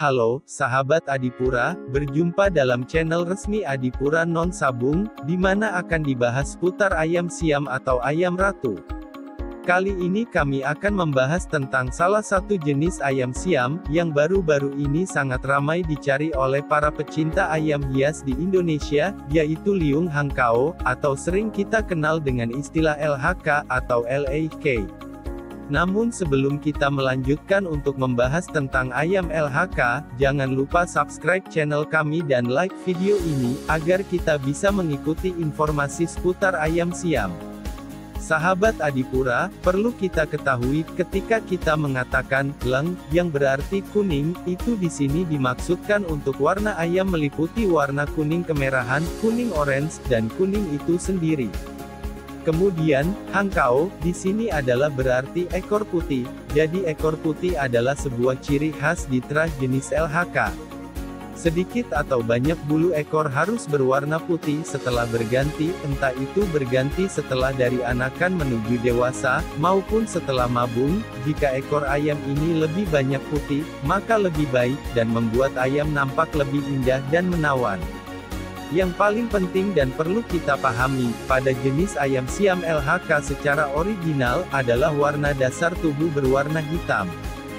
Halo, sahabat Adipura, berjumpa dalam channel resmi Adipura Non Sabung, di mana akan dibahas seputar ayam siam atau ayam ratu. Kali ini kami akan membahas tentang salah satu jenis ayam siam, yang baru-baru ini sangat ramai dicari oleh para pecinta ayam hias di Indonesia, yaitu Liung Hangkao, atau sering kita kenal dengan istilah LHK atau LAK. Namun sebelum kita melanjutkan untuk membahas tentang ayam LHK, jangan lupa subscribe channel kami dan like video ini, agar kita bisa mengikuti informasi seputar ayam siam. Sahabat Adipura, perlu kita ketahui, ketika kita mengatakan leng, yang berarti kuning, itu di sini dimaksudkan untuk warna ayam meliputi warna kuning kemerahan, kuning orange, dan kuning itu sendiri. Kemudian, Hangkao, di sini adalah berarti ekor putih, jadi ekor putih adalah sebuah ciri khas di terah jenis LHK. Sedikit atau banyak bulu ekor harus berwarna putih setelah berganti, entah itu berganti setelah dari anakan menuju dewasa, maupun setelah mabung. Jika ekor ayam ini lebih banyak putih, maka lebih baik, dan membuat ayam nampak lebih indah dan menawan. Yang paling penting dan perlu kita pahami, pada jenis ayam siam LHK secara original, adalah warna dasar tubuh berwarna hitam.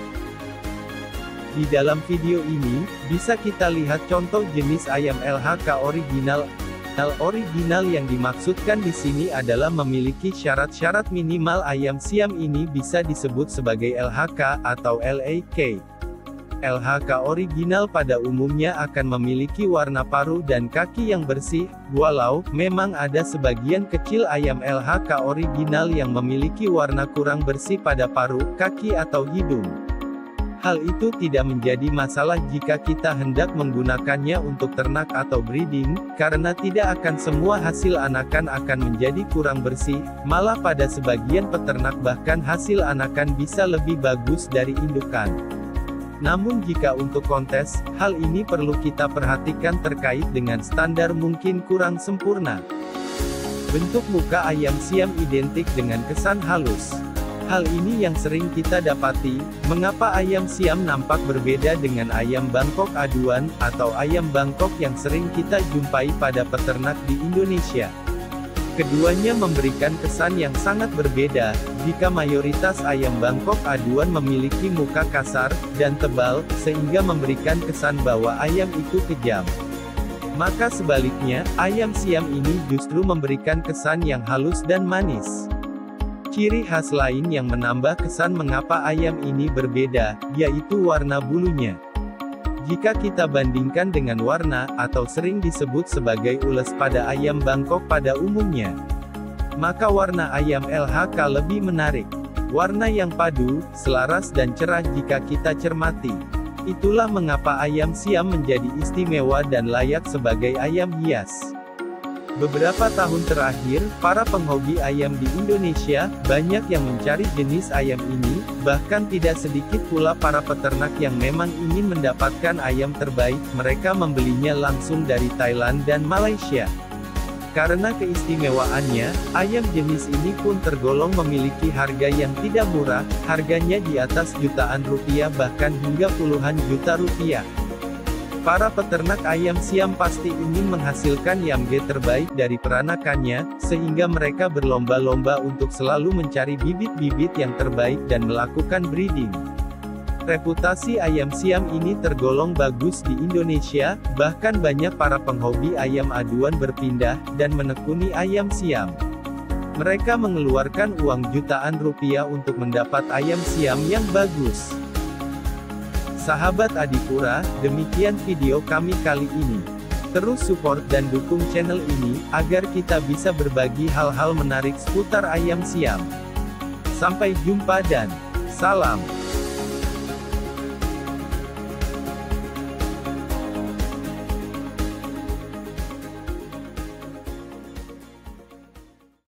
Di dalam video ini, bisa kita lihat contoh jenis ayam LHK original. Original yang dimaksudkan di sini adalah memiliki syarat-syarat minimal ayam siam ini bisa disebut sebagai LHK atau LAK. LHK original pada umumnya akan memiliki warna paruh dan kaki yang bersih, walau memang ada sebagian kecil ayam LHK original yang memiliki warna kurang bersih pada paruh, kaki atau hidung. Hal itu tidak menjadi masalah jika kita hendak menggunakannya untuk ternak atau breeding, karena tidak akan semua hasil anakan akan menjadi kurang bersih, malah pada sebagian peternak bahkan hasil anakan bisa lebih bagus dari indukan. Namun jika untuk kontes, hal ini perlu kita perhatikan terkait dengan standar mungkin kurang sempurna. Bentuk muka ayam siam identik dengan kesan halus. Hal ini yang sering kita dapati, mengapa ayam siam nampak berbeda dengan ayam Bangkok aduan, atau ayam Bangkok yang sering kita jumpai pada peternak di Indonesia. Keduanya memberikan kesan yang sangat berbeda. Jika mayoritas ayam Bangkok aduan memiliki muka kasar dan tebal, sehingga memberikan kesan bahwa ayam itu kejam. Maka sebaliknya, ayam siam ini justru memberikan kesan yang halus dan manis. Ciri khas lain yang menambah kesan mengapa ayam ini berbeda, yaitu warna bulunya. Jika kita bandingkan dengan warna, atau sering disebut sebagai ules pada ayam Bangkok pada umumnya, maka warna ayam LHK lebih menarik. Warna yang padu, selaras dan cerah jika kita cermati. Itulah mengapa ayam siam menjadi istimewa dan layak sebagai ayam hias. Beberapa tahun terakhir, para penghobi ayam di Indonesia, banyak yang mencari jenis ayam ini, bahkan tidak sedikit pula para peternak yang memang ingin mendapatkan ayam terbaik, mereka membelinya langsung dari Thailand dan Malaysia. Karena keistimewaannya, ayam jenis ini pun tergolong memiliki harga yang tidak murah, harganya di atas jutaan rupiah bahkan hingga puluhan juta rupiah. Para peternak ayam siam pasti ingin menghasilkan yamge terbaik dari peranakannya, sehingga mereka berlomba-lomba untuk selalu mencari bibit-bibit yang terbaik dan melakukan breeding. Reputasi ayam siam ini tergolong bagus di Indonesia, bahkan banyak para penghobi ayam aduan berpindah dan menekuni ayam siam. Mereka mengeluarkan uang jutaan rupiah untuk mendapat ayam siam yang bagus. Sahabat Adipura, demikian video kami kali ini. Terus support dan dukung channel ini, agar kita bisa berbagi hal-hal menarik seputar ayam siam. Sampai jumpa dan salam.